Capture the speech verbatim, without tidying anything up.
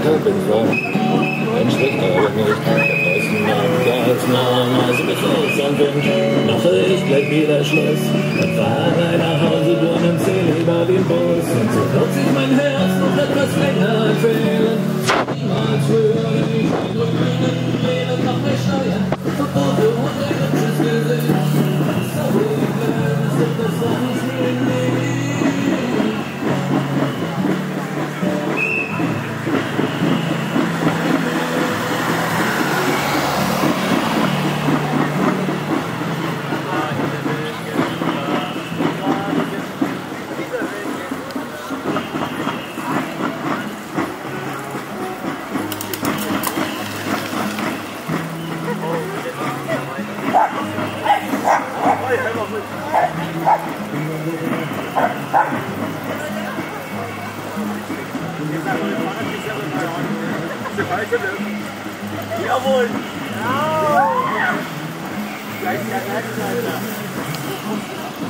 Montag bin so, entspricht aber nicht der neuesten Montagsnorm. Also bis los und Wind, mache ich gleich wieder Schluss und fahre nach Hause durch und zähle über den Bus. Und so wird sich mein Herz noch etwas länger empfehlen. Niemals früher in die Grünen leben noch mehr Steuern, Verbote und ein hübsches Gesicht. So ruhig werden, es gibt das doch nicht mehr. Jawohl! Ja!